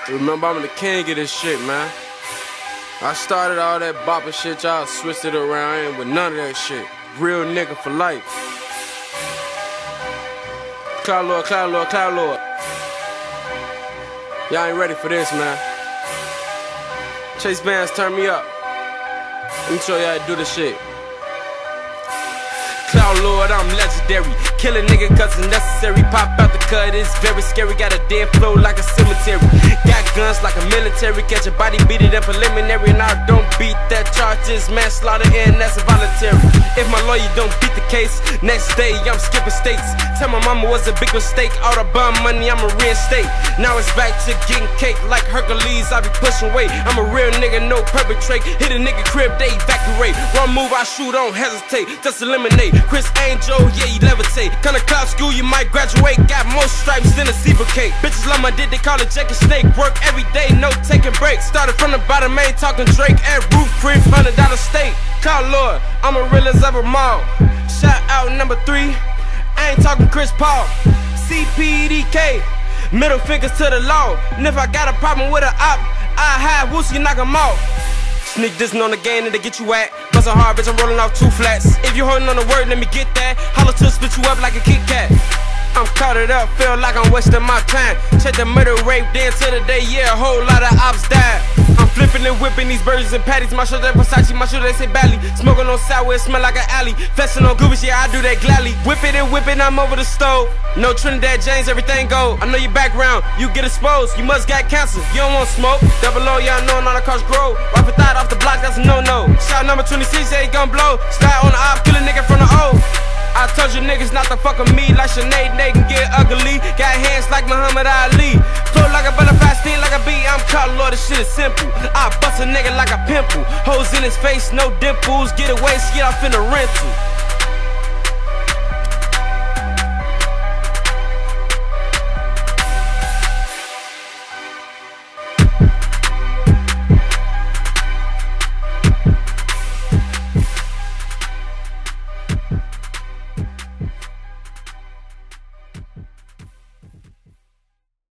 Remember, I'm the king of this shit, man. I started all that bopping shit, y'all switched it around. I ain't with none of that shit. Real nigga for life. Cloud Lord, Cloud Lord, Cloud Lord. Y'all ain't ready for this, man. Chase Bands, turn me up. Let me show you how to do this shit. Cloud Lord, I'm legendary. Kill a nigga cause it's necessary. Pop out the cut, it's very scary. Got a dead flow like a cemetery. Got guns like a military. Catch a body, beat it in preliminary. And I don't beat that charge, is manslaughter and that's voluntary. If my lawyer don't beat the case, next day I'm skipping states. Tell my mama was a big mistake. All the bum money I'ma reinstate. Now it's back to getting cake like Hercules. I be pushing weight. I'm a real nigga, no perpetrate. Hit a nigga crib, they evacuate. Wrong move, I shoot, don't hesitate. Just eliminate. Chris Angel, yeah, he levitate. Kinda cloud school, you might graduate. Got more stripes than a zebra cake. Bitches love my dick, they call it Jack and Snake. Work every day, no taking breaks. Started from the bottom, ain't talking Drake. At roof, crib, $100 steak. Cloud Lord, I'm a real as ever mall. Shout out number 3, I ain't talking Chris Paul. CPDK, middle fingers to the law. And if I got a problem with a op, I hide Woosie, knock him out. Sneak dissing on the game and they get you at. Bustin' hard, bitch, I'm rolling off 2 flats. If you holding on the word, let me get that. Holler to split you up like a Kit Kat. I'm caught it up, feel like I'm wasting my time. Check the murder rate, then to the day, yeah, a whole lot of ops died. I'm flipping and whipping these burgers and patties. My shirt that Versace, my shirt they say Bally. Smoking on sour, it smell like an alley. Flexing on Goobers, yeah, I do that gladly. Whip it and whip it, I'm over the stove. No Trinidad James, everything go. I know your background, you get exposed. You must got cancer, you don't want smoke. Double O, y'all know not across Grove. Wipe a thought off the block, that's a no-no. Shot number 26, yeah, he gon' blow. Slide on the op, kill a nigga from the O. I told you niggas not to fuck with me. Like Sinead, they can get ugly. Got hands like Muhammad Ali. Flow like a butterfly, sting like a bee. I'm Cloud Lord, this shit is simple. I bust a nigga like a pimple. Hoes in his face, no dimples. Get away, get off in the rental.